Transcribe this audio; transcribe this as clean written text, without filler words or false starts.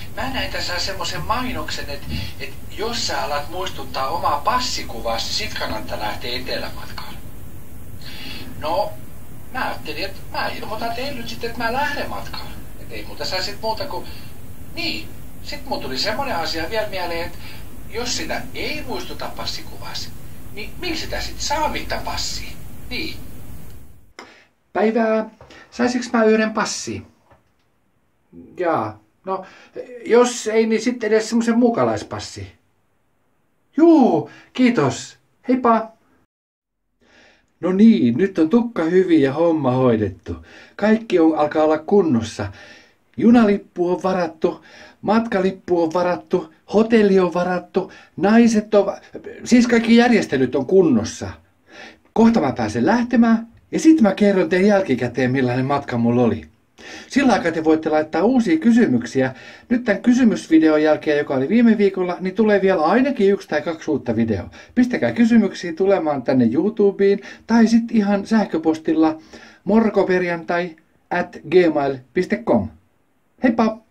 mä näin tässä semmoisen mainoksen, että jos sä alat muistuttaa omaa passikuvaa, sit kannattaa lähteä etelämatkalle. No, mä ajattelin, että mä ilmoitan teille nyt sitten, että mä lähden matkalle. Et ei muuta saa sit muuta kuin... Niin, sit mun tuli semmoinen asia vielä mieleen, että jos sitä ei muistuta passikuvasi, niin miksi sitä sit saa mitään passia? Niin. Päivää. Saisinko mä yhden passi? Jaa. No, jos ei, niin sitten edes semmoisen muukalaispassi. Juu, kiitos. Heippa. No niin, nyt on tukka hyvin ja homma hoidettu. Kaikki alkaa olla kunnossa. Junalippu on varattu, matkalippu on varattu, hotelli on varattu, naiset on... Siis kaikki järjestelyt on kunnossa. Kohta mä pääsen lähtemään ja sitten mä kerron teille jälkikäteen, millainen matka mulla oli. Sillä aikaa te voitte laittaa uusia kysymyksiä. Nyt tämän kysymysvideon jälkeen, joka oli viime viikolla, niin tulee vielä ainakin 1 tai 2 uutta videoa. Pistäkää kysymyksiä tulemaan tänne YouTubeen tai sitten ihan sähköpostilla morkoperjantai@gmail.com. Heippa!